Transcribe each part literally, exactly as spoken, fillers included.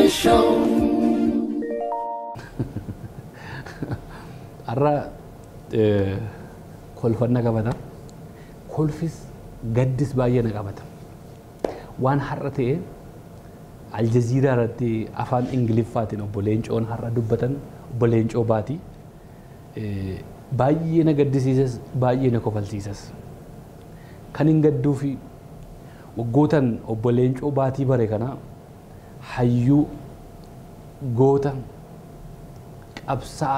Show. Arra kolfanna qabata. Kolfis gaddis baay'ee na qabata. Waan har'a ta'e Aljazeera irratti afaan Ingiliffaatiin obbo Leencoon har'a dubbatan obbo Leencoo baati. Baay'ee na gaddisiisas baay'ee na kofalchiisas. Kan hin gadduu fi waggootan obbo Leencoo baatii bare kana hayyuu goota qabsaa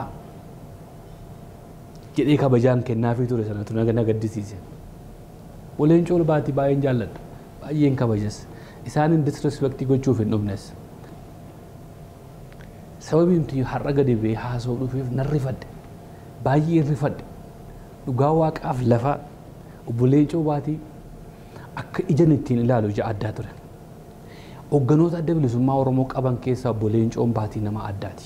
jedhee kabajaan kennaafii ture sanatu na gaddisiise. Obbo Leencoo baatii baay'een jaalladha. Baay'een kabajas. Isaanin disrespectii gochuuf hin dhufnes. Sababii nuti har'a gadi ba'ee haasa'uu dhufeef nan rifadhe. Baay'een rifadhe. Dhugaa waaqaaf lafa obbo Leencoo baatii akka ijaan ittiin ilaalu ija addaa ture. Hogganoota adda bilisummaa Oromoo qaban keessaa obbo Leencoon baatii nama addaati.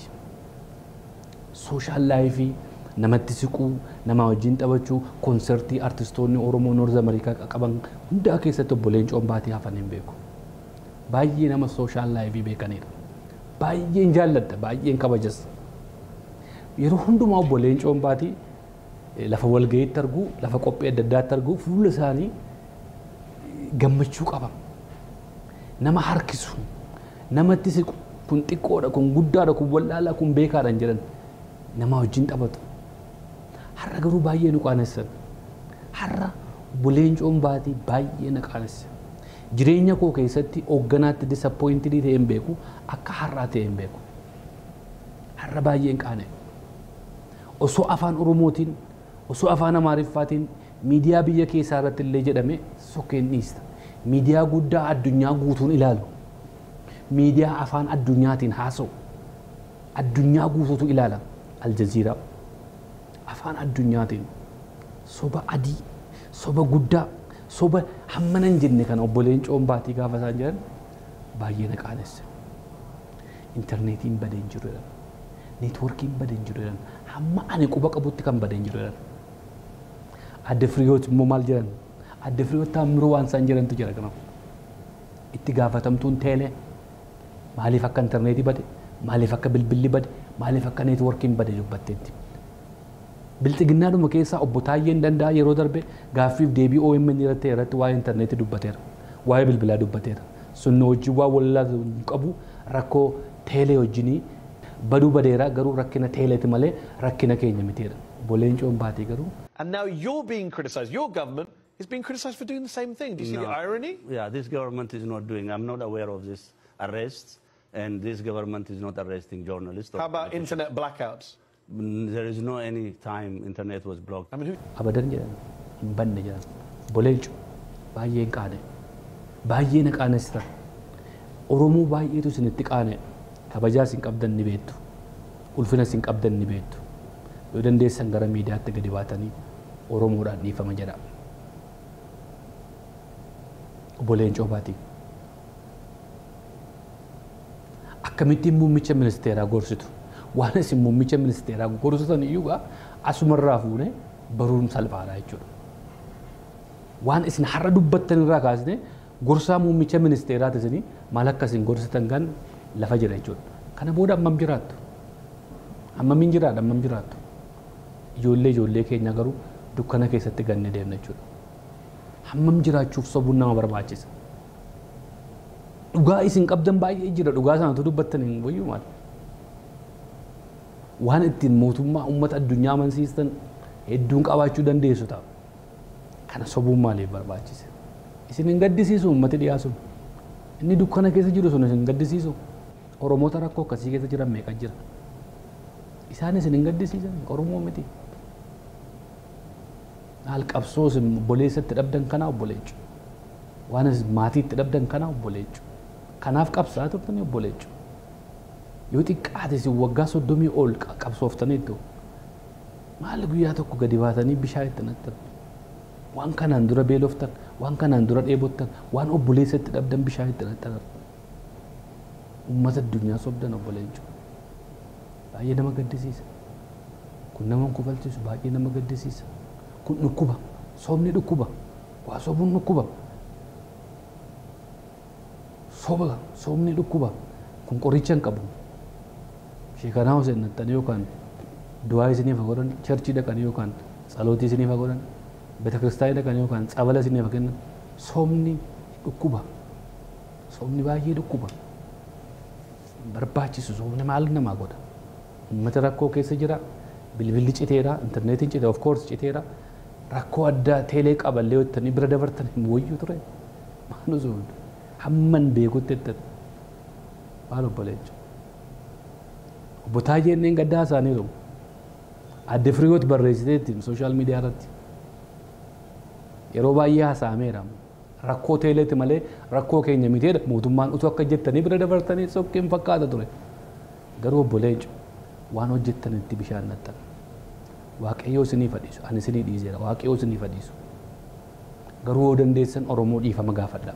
Sooshaal laayifii namatti siquu, nama wajjin taphachuu, konsertii artistoonni Oromoo Noorz Ameerikaa qaban hundaa keessatti obbo Leencoon baatii hafan hin beeku. Baay'ee nama sooshaal laayifii beekanidha. Baay'een jaalladha, baay'een kabajas. Yeroo hundumaa obbo Leencoon baatii lafa walga'iitti argu, lafa qophii adda addaatti argu, fuula isaanii gammachuu qaba. Nama harkisu, namatti siqu, kun xiqqoodha, kun guddaadha, kun wallaalaa, kun beekaadha hin jedhan nama wajjin taphatu. Har'a garuu baay'ee nu qaanessan. Har'a obbo Leencoon baatii baay'ee na qaanesse. Jireenya koo keessatti hoogganaatti disappointii ta'e hin beeku, akka har'aa ta'e hin beeku. Har'a baay'een qaane. Osoo afaan Oromootiin, osoo afaan Amaariffaatiin miidiyaa biyya keessaa irratti illee jedhame sokkeen dhiista. Miidiyaa guddaa addunyaa guutuun ilaalu. Miidiyaa afaan addunyaatiin haasa'u. Addunyaa guutuutu ilaala. Aljazeera. Afaan addunyaatiin soba adii, soba guddaa, soba hammana hin jenne kan obbo Leencoon baatii gaafa isaan jedhan baay'ee na qaanesse. Intarneetiin badee hin jiru jedhan. Neetwoorkiin badee hin jiru jedhan. Hamma ani quba qabutti kan badee hin jiru jedhan. Adde Firiyoot immoo maal jedhan? Adde Firiyoot Taamiroo waan isaan jedhantu jira kana. Itti gaafatamtuun teelee maaliif akka intarneetii bade, maaliif akka bilbilli bade, maaliif akka neetwoorkiin bade dubbatteetti. Bilxiginnaadhuma keessaa obbo Taayyeen Danda'a yeroo darbe gaaffiif deebii O M N irratti irratti waa'ee intarneetii dubbateera. Waa'ee bilbilaa dubbateera. Sunni hojii waa wallaalaa qabu rakkoo teelee wajjinii baduu badeera garuu rakkina teeleeti malee rakkina keenya miteera. Obbo Leencoon baatii garuu. And now you're being criticised. Your government is being criticised for doing the same thing. Do you see No. the irony? Yeah, this government is not doing. I'm not aware of this arrests, and this government is not arresting journalists. or How about politicians. internet blackouts? Mm, There is no any time internet was blocked. I mean, who? Abadan jedhan hin banne jedhan. Obbo Leencoo baay'een qaane. Baay'ee na qaanessita. Oromoo baay'eetu isinitti qaane. Kabajaas hin qabdan ni beektu. Ulfinas hin qabdan ni beektu. Yoo dandeessan gara miidiyaatti gadi baatanii Oromoodhaan dhiifama jedha. Obbo Leencoo baatii. Akkamittiin muummicha ministeeraa gorsitu? Waan isin muummicha ministeeraa gorsitan iyyuu asumarraa fuunee baruun salphaadha jechuudha. Waan isin har'a dubbattan irraa kaasne gorsaa muummicha ministeeraa tasanii maal akka isin gorsitan kan lafa jira jechuudha. Kana booda ammam jiraattu? Ammam hin jiraadha ammam jiraattu? Ijoollee ijoollee keenya garuu dukkana keessatti ganne deemna jechuudha. Hammam jiraachuuf sobuun nama barbaachisa. Dhugaa isin qabdan baay'ee jira. Dhugaa sanatu dubbattan hin wayyuu maal? Waan ittiin mootummaa uummata addunyaa amansiistan hedduun qabaachuu dandeessu ta'a. Kana sobuun maaliif barbaachise? Isin hin gaddisiisu uummati dhiyaa sun. Inni dukkana keessa jiru sun isin gaddisiisu. Oromoota rakkoo akkasii keessa jiran meeqa jira? Isaan isin hin gaddisiisan Oromoo miti. Haal qabsoo isin obboleessatti dhabdan kanaa obbo Leencoo. Waan isin maatiitti dhabdan kanaa obbo Leencoo. Kanaaf qabsaa turtanii obbo Leencoo. Yoo xiqqaate isin waggaa soddomii ol qabsooftaniitu maal guyyaa tokko gadi baatanii bishaan itti naqxan. Waan kanaan dura beeloftan, waan kanaan dura dheebottan, waan obboleessatti dhabdan bishaan itti naqxan. Uummata addunyaa sobdan obbo Leencoo. Baay'ee nama gaddisiisa. Kun nama kufalchiisu baay'ee nama gaddisiisa. Kun dhukkuba. Sobni dhukkuba. Waa sobuun dhukkuba. Soba sobni dhukkuba. kun qoricha hin qabu sheekanaa Hussein nattanii yookaan du'aa isiniif godhan cherchii dhaqanii yookaan tsalootii isiniif godhan beeta kiristaanii dhaqanii yookaan tsabala isiniif kennan soomni dhukkuba soomni baay'ee dhukkuba barbaachisu soomni maal namaa godha uummata rakkoo keessa jira bilbilli citeera intarneetiin citeera of course citeera rakkoo addaa teelee qaballee hottanii bira dabartan hin wayyu ture maanu sun hamman beekutti ettatu maal obboleechu obbo Taayeen gaddaa isaanii jiru adde Firiyoot barreessiteetti sooshaal miidiyaa irratti yeroo baay'ee haasa'ameera rakkoo teeleetti malee rakkoo keenya miteedha mootummaan utuu akka jettanii bira dabartanii sokkeen fakkaata ture garuu obboleechu waan hojjettanitti bishaan nattan waaqayyoo isinii fadhiisu ani isinii dhiiseera waaqayyoo isinii fadhiisu garuu yoo dandeessan Oromoo dhiifama gaafadha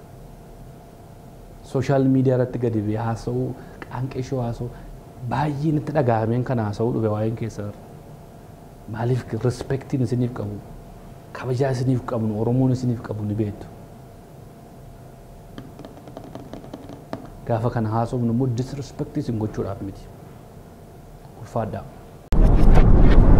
sooshaal miidiyaa irratti gadi bee haasa'uu qaanqeeshoo haasa'uu baay'ee natti dhagahameen kana haasa'uu dhufe waa'een keessa maaliif respectiin isiniif qabu kabajaa isiniif qabnu Oromoon isiniif qabu ni beektu gaafa kana haasofnu immoo disrespect isin gochuudhaaf miti ulfaadhaa